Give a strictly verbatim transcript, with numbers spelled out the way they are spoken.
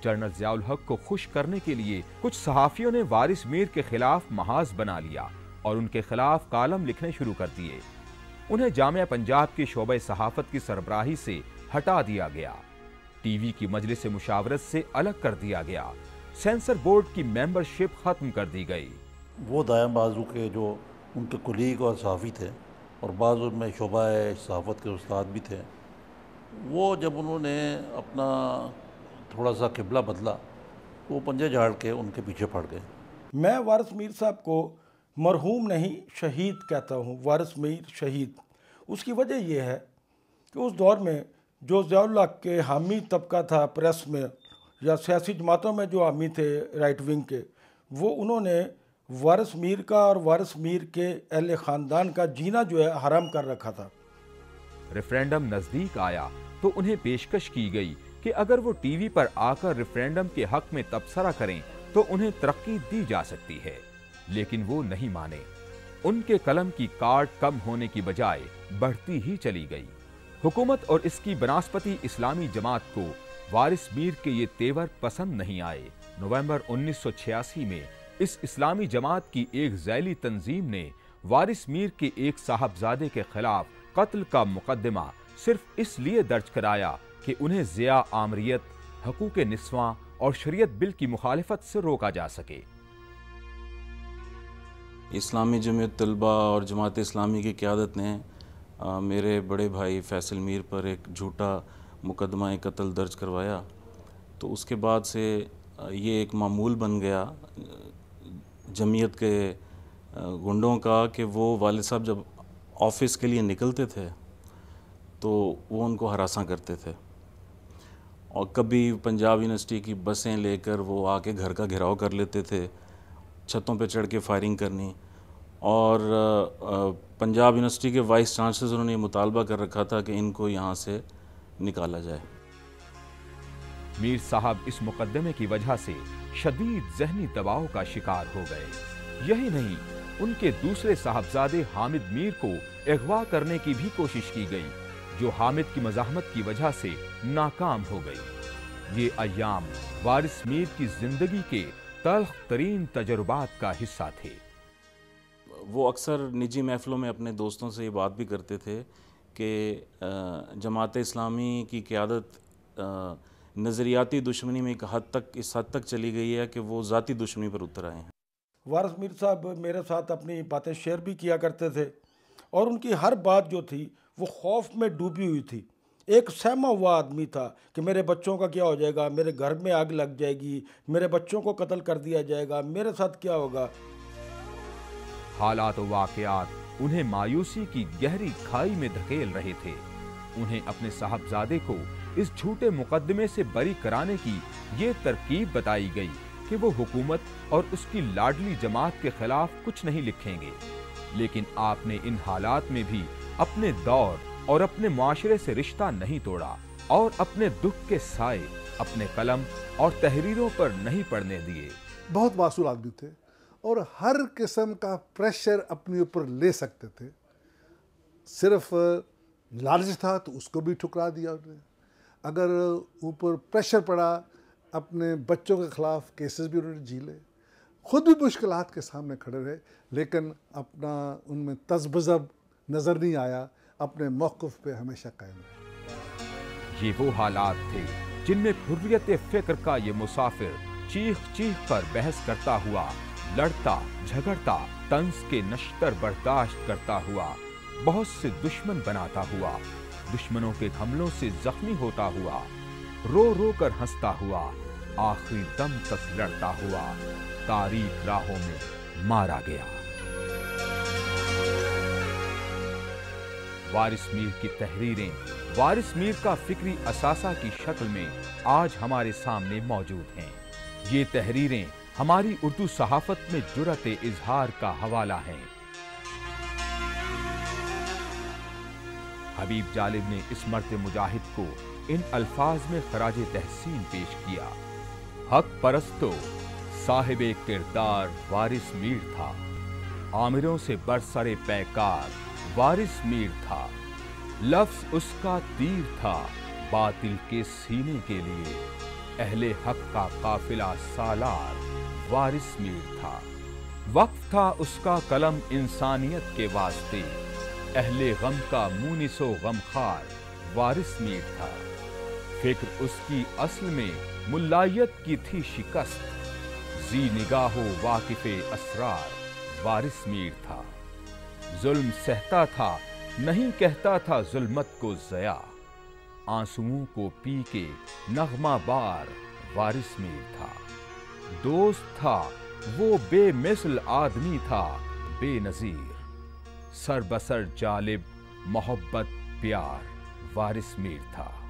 General Ziaul हक को खुश करने के लिए कुछ सहाफियों ने वारिस मीर के खिलाफ महाज बना लिया और उनके खिलाफ कालम लिखने शुरू कर दिए। उन्हें जामिया पंजाब के शोबे सहाफत की सरबराही से हटा दिया गया, टीवी की मजलिस मुशावरत से अलग कर दिया गया, सेंसर बोर्ड की मेंबरशिप खत्म कर दी गई। वो दायां बाजू के जो उनके कुलीग और सहाफ़ी थे और बाज़ उनमें शोबा सहाफ़त के उस्ताद भी थे, वो जब उन्होंने अपना थोड़ा सा किबला बदला तो वो पंजे झाड़ के उनके पीछे पड़ गए। मैं वारिस मीर साहब को मरहूम नहीं शहीद कहता हूँ, वारिस मीर शहीद। उसकी वजह यह है कि उस दौर में जो ज़ियाउल हक के हामी तबका था प्रेस में या सियासी जमातों में जो हामी थे राइट विंग के, वो उन्होंने वारिस मीर का और वारिस मीर के अहले ख़ानदान का जीना जो है हराम कर रखा था। रेफरेंडम नज़दीक आया तो उन्हें पेशकश की गई कि अगर वो टीवी पर आकर रेफरेंडम के हक में तबसरा करें तो उन्हें तरक्की दी जा सकती है, लेकिन वो नहीं माने। उनके कलम की काट कम होने की बजाय बढ़ती ही चली गई। हुकूमत और इसकी बनास्पति इस्लामी जमात को वारिस मीर के ये तेवर पसंद नहीं आए। नवंबर उन्नीस सौ छियासी में इस इस्लामी जमात की एक ज़ैली तंजीम ने वारिस मीर के एक साहबजादे के खिलाफ कत्ल का मुकदमा सिर्फ इसलिए दर्ज कराया कि उन्हें ज़िया आमरियत, हकूक़ निस्वां और शरीयत बिल की मुखालिफत से रोका जा सके। इस्लामी जमीयत तलबा और जमात इस्लामी की क़यादत ने आ, मेरे बड़े भाई फैसल मीर पर एक झूठा मुकदमा कत्ल दर्ज करवाया। तो उसके बाद से ये एक मामूल बन गया जमीयत के गुंडों का कि वो वालिद साहब जब ऑफिस के लिए निकलते थे तो वो उनको हरासा करते थे और कभी पंजाब यूनिवर्सिटी की बसें लेकर वो आके घर का घेराव कर लेते थे, छतों पे चढ़ के फायरिंग करनी। और पंजाब यूनिवर्सिटी के वाइस चांसलर उन्होंने मुतालबा कर रखा था कि इनको यहाँ से निकाला जाए। मीर साहब इस मुकदमे की वजह से शदीद ज़हनी दबाव का शिकार हो गए। यही नहीं, उनके दूसरे साहबजादे हामिद मीर को अगवा करने की भी कोशिश की गई, जो हामिद की मज़ाहमत की वजह से नाकाम हो गई। ये अय्याम वारिस मीर की जिंदगी के तल्ख तरीन तजुर्बात का हिस्सा थे। वो अक्सर निजी महफिलों में अपने दोस्तों से ये बात भी करते थे कि जमात इस्लामी की क़यादत नज़रियाती दुश्मनी में एक हद तक इस हद तक चली गई है कि वो ज़ाती दुश्मनी पर उतर आए हैं। वारिस मीर साहब मेरे साथ अपनी बातें शेयर भी किया करते थे और उनकी हर बात जो थी वो खौफ में डूबी हुई थी। एक सहमा हुआ आदमी था कि मेरे बच्चों का क्या हो जाएगा, मेरे घर में आग लग जाएगी, मेरे बच्चों को कत्ल कर दिया जाएगा, मेरे साथ क्या होगा। हालात व वाक़यात उन्हें मायूसी की गहरी खाई में धकेल रहे थे। उन्हें अपने साहबजादे को इस झूठे मुकदमे से बरी कराने की ये तरकीब बताई गई कि वो हुकूमत और उसकी लाडली जमात के खिलाफ कुछ नहीं लिखेंगे। लेकिन आपने इन हालात में भी अपने दौर और अपने माशरे से रिश्ता नहीं तोड़ा और अपने दुख के साए अपने कलम और तहरीरों पर नहीं पड़ने दिए। बहुत मासूल आदमी थे और हर किस्म का प्रेशर अपने ऊपर ले सकते थे। सिर्फ लालच था तो उसको भी ठुकरा दिया उन्होंने। अगर ऊपर प्रेशर पड़ा, अपने बच्चों के ख़िलाफ़ केसेस भी उन्होंने झीले, ख़ुद भी मुश्किलात के सामने खड़े रहे, लेकिन अपना उनमें तज़ब्ज़ब नज़र नहीं आया, अपने मौक़िफ़ पे हमेशा कायम रहे। ये वो हालात थे जिनमें हुर्रियत फ़िक्र का ये मुसाफिर चीख चीख कर बहस करता हुआ, लड़ता झगड़ता, तंज के नश्तर बर्दाश्त करता हुआ, बहुत से दुश्मन बनाता हुआ, दुश्मनों के हमलों से जख्मी होता हुआ, रो रो कर हंसता हुआ, आखिरी दम तक लड़ता हुआ तारीख राहों में मारा गया। वारिस मीर की तहरीरें वारिस मीर का फिक्री असासा की शक्ल में आज हमारे सामने मौजूद हैं। ये तहरीरें हमारी उर्दू सहाफत में जुर्रत इजहार का हवाला हैं। हबीब जालिब ने इस मर्द मुजाहिद को इन अल्फाज में खराज तहसीन पेश किया। हक परस्तो साहिबे किरदार वारिस मीर था, आमिरों से बरसरे पैकार वारिस मीर था, लफ्ज उसका तीर था बातिल के सीने के लिए, अहले हक का काफिला सालार वारिस मीर था। वक्फ था उसका कलम इंसानियत के वास्ते, अहले गम का मुनिसो गमखार वारिस मीर था। फिक्र उसकी असल में मुल्लायत की थी शिकस्त, जी निगाहो वाकिफे असरार वारिस मीर था। जुल्म सहता था, नहीं कहता था जुल्मत को ज़या, आंसुओं को पी के नगमा बार वारिस मीर था। दोस्त था वो बेमिसल आदमी था बेनज़ीर, सर बसर जालिब मोहब्बत प्यार वारिस मीर था।